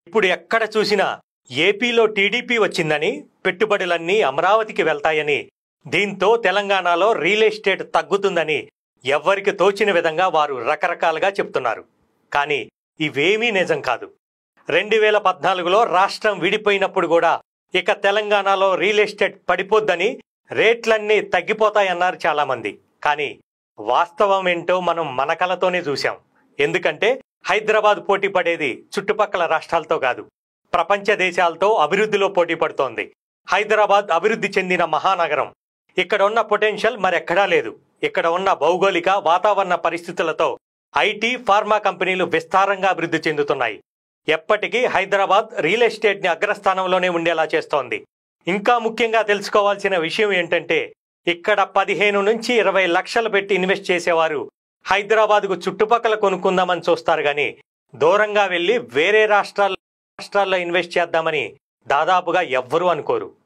ఇప్పుడు ఎక్కడ చూసినా ఏపీలో టీడీపీ వచ్చిందని పెట్టుబడులన్నీ అమరావతికి వెళ్తాయని, దీంతో తెలంగాణలో రియల్ ఎస్టేట్ తగ్గుతుందని ఎవ్వరికి తోచిన విధంగా వారు రకరకాలుగా చెప్తున్నారు. కానీ ఇవేమీ నిజం కాదు. 2014లో రాష్ట్రం విడిపోయినప్పుడు కూడా ఇక తెలంగాణలో రియల్ ఎస్టేట్ పడిపోద్దని, రేట్లన్నీ తగ్గిపోతాయన్నారు చాలామంది. కానీ వాస్తవం ఏంటో మనం మన కళ్ళతోనే చూశాం. ఎందుకంటే హైదరాబాద్ పోటీ పడేది చుట్టుపక్కల రాష్ట్రాలతో కాదు, ప్రపంచ దేశాలతో అభివృద్ధిలో పోటీ పడుతోంది. హైదరాబాద్ అభివృద్ధి చెందిన మహానగరం. ఇక్కడ ఉన్న పొటెన్షియల్ మరెక్కడా లేదు. ఇక్కడ ఉన్న భౌగోళిక వాతావరణ పరిస్థితులతో ఐటీ, ఫార్మా కంపెనీలు విస్తారంగా అభివృద్ధి చెందుతున్నాయి. ఎప్పటికీ హైదరాబాద్ రియల్ ఎస్టేట్ని అగ్రస్థానంలోనే ఉండేలా చేస్తోంది. ఇంకా ముఖ్యంగా తెలుసుకోవాల్సిన విషయం ఏంటంటే, ఇక్కడ 15 నుంచి 20 లక్షలు పెట్టి ఇన్వెస్ట్ చేసేవారు హైదరాబాద్కు చుట్టుపక్కల కొనుక్కుందామని చూస్తారు. కానీ దూరంగా వెళ్ళి వేరే రాష్ట్రాల్లో ఇన్వెస్ట్ చేద్దామని దాదాపుగా ఎవ్వరూ అనుకోరు.